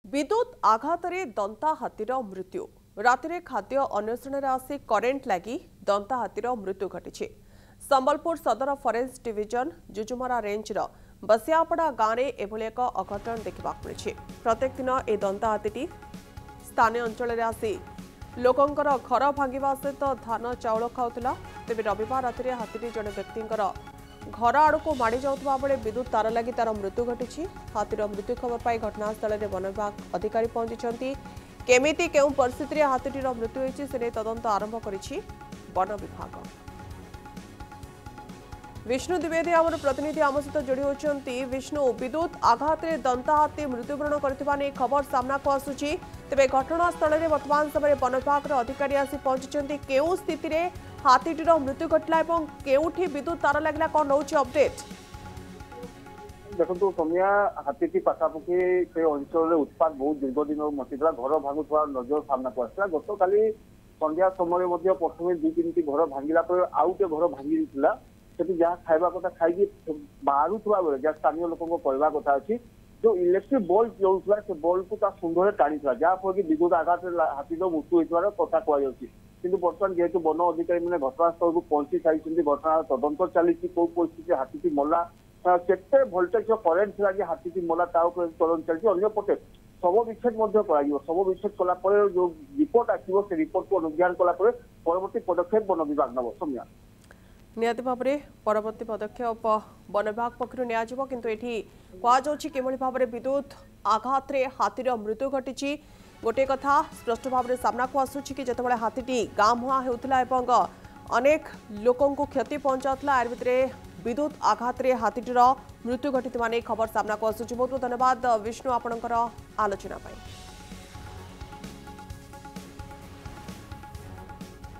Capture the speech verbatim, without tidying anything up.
विद्युत आघात दंता हाथीर मृत्यु राति खाद्य अन्वेषण आसी करेन्ट लगी दंता हाथीर मृत्यु घटी। Sambalpur Sadar forest division Jujumura ranger Basiapada गाँव में एभली एक अघटन देखा मिली। प्रत्येक दिन ए दंता हाथी स्थानीय अंचल आसी लोकंकर घर भांगा सहित धान चाउल खाऊला। तेज रविवार राति हाथी जड़े व्यक्तिर घर आड़ को माड़ी जाउथबा बेले विद्युत तार लगी तार मृत्यु घटी। हाथीर मृत्यु खबर पाई घटनास्थल में वन विभाग अधिकारी पहुंची। केमिति केउ परिस्थिति हाथीटीर मृत्यु होइछि से तदंत आरंभ करिछि वन विभाग। विष्णु द्विवेदी आमर प्रतिनिधि आम सहित जोड़ी होती। विष्णु, विद्युत आघात दंता हाथी मृत्युवरण कर खबर सामना को आसुची। तेबे घटनास्थल में वर्तमान समय वन विभाग अधिकारी आसी पहुंची। केउ स्थिति रे हाथीटीर मृत्यु घटला एवं केउठी विद्युत तार लगला कौन रोचे अपडेट? देखो सौम्या हाथी पाखापाखि से अंचल उत्पाद बहुत दीर्घ दिन मचीला। घर भांगुवा नजर सामना को आसला। गत काली संध्या समय प्रथम दुई तीन घर भांगिला आउ टे घर भांगी जहाँ खाइबा कथा खाई बाहरुवा बेले जहाँ स्थानीय लोक कहवा कथा अच्छी जो इलेक्ट्रिक बल्ब जलूला से बल्ब को सुंदर टाणी जहाँफल कि विद्युत आघात हाथी मृत्यु होता कथा कहु कि बर्तमान जेहेतु वन अधिकारी मैंने घटनास्थल को पहुंची सारी घटना तदंत चली कौ परिस्थिति हाथी मला केते भोल्टेज करेन्ट था कि हाथी मला तदंत चलती। अंपटे शव विच्छेद शव विच्छेद कलापर जो रिपोर्ट आसो से रिपोर्ट को अनुधान कलापर परवर्ती पदक्षेप वन विभाग नब। सौम्या निहाती भाव में परवर्ती पदक्षेप वन विभाग पक्षर नियाजिबो किंतु एठी कहुछि किभली भाव में विद्युत आघात हाथीर मृत्यु घटी। गोटे कथा स्पष्ट भाव में सामना को आसुछि कि जितेबाला हाथीटी गाँ मुहां होउथिला एवं अनेक लोकों को क्षति पहुंचाउथिला यार भितरे विद्युत आघात हाथीटीर मृत्यु घटी खबर सामना को आसुछि। बहुत बहुत धन्यवाद विष्णु आपणकर आलोचना पाई।